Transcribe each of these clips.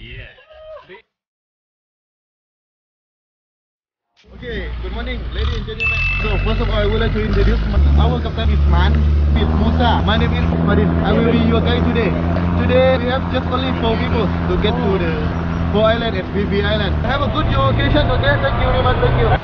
Okay, good morning, ladies and gentlemen. So first of all, I would like to introduce our captain is Man with Musa. My name is Farid. I will be your guide today. Today we have just only 4 people to get to the 4 island at BB Island. Have a good occasion, okay? Thank you very much. Thank you.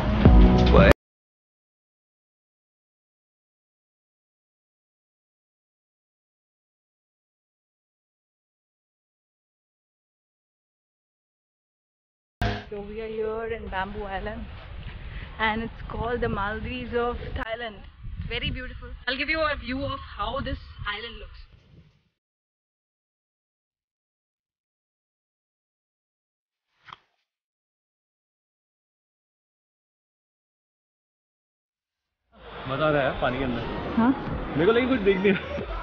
So we are here in Bamboo Island and it's called the Maldives of Thailand. Very beautiful. I'll give you a view of how this island looks. मजा आ रहा है पानी के अंदर हाँ? मेरे को लेकिन कुछ दिख नहीं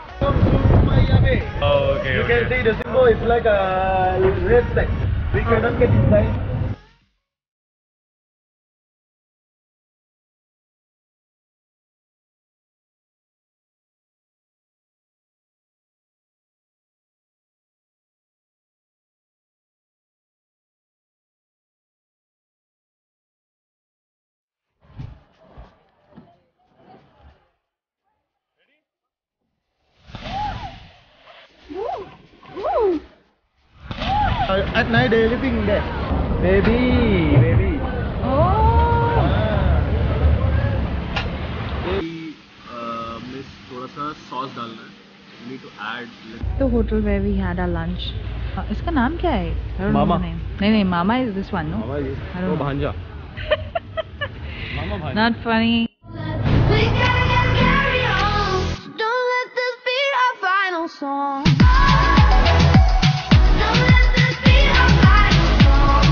Oh, okay. You can see the symbol is like a red flag. We cannot get inside. At night they living there. Baby. Oh! Miss थोड़ा सा सॉस डालना है we need to add The hotel where we had our lunch. इसका नाम क्या है? I don't know Mama. the name. नहीं, Mama is this one, no? मामा ये I don't know. भांजा मामा भांजा Not funny. We gotta carry on. Don't let this be our final song. Don't let this be our final song.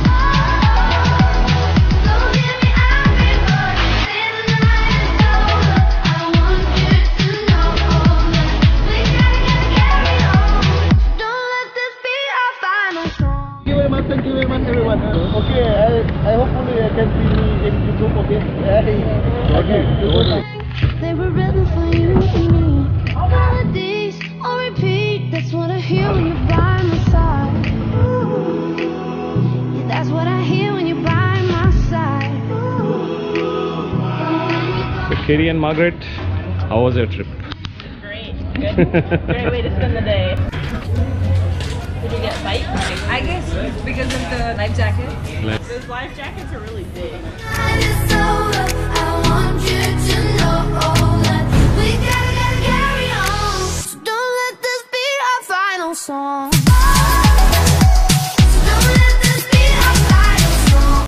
So hear me out before you say the night is over. I want you to know that we gotta carry on. Don't let this be our final song. Thank you very much, everyone. Okay, I hopefully I can see me in YouTube. Okay. Okay. They were written for you and me. Melodies on repeat. That's what I hear when you're by my side. Yeah, that's what I hear when you're by my side. So Katie and Margaret, how was your trip? Great. Good. Great way to spend the day. Did you get a bite? I guess it's because of the life jacket. Those life jackets are really